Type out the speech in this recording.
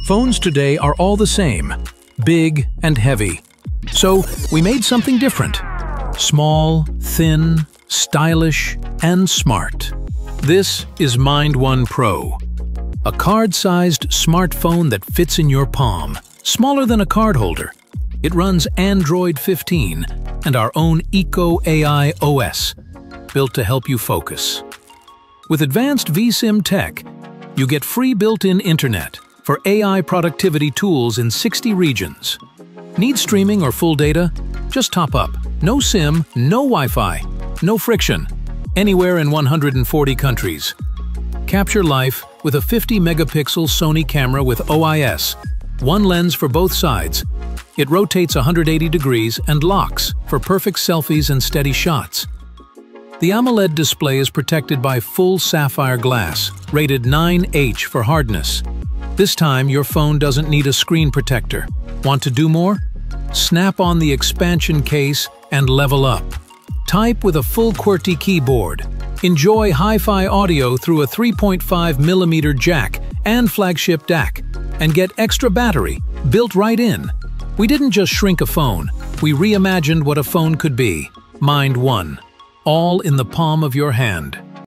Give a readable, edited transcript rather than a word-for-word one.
Phones today are all the same, big and heavy. So we made something different. Small, thin, stylish, and smart. This is Mind One Pro. A card-sized smartphone that fits in your palm, smaller than a card holder. It runs Android 15 and our own Eco AI OS, built to help you focus. With advanced vSIM tech, you get free built-in internet for AI productivity tools in 60 regions. Need streaming or full data? Just top up. No SIM, no Wi-Fi, no friction. Anywhere in 140 countries. Capture life with a 50-megapixel Sony camera with OIS. One lens for both sides. It rotates 180 degrees and locks for perfect selfies and steady shots. The AMOLED display is protected by full sapphire glass, rated 9H for hardness. This time, your phone doesn't need a screen protector. Want to do more? Snap on the expansion case and level up. Type with a full QWERTY keyboard. Enjoy hi-fi audio through a 3.5mm jack and flagship DAC. And get extra battery, built right in. We didn't just shrink a phone, we reimagined what a phone could be. Mind One. All in the palm of your hand.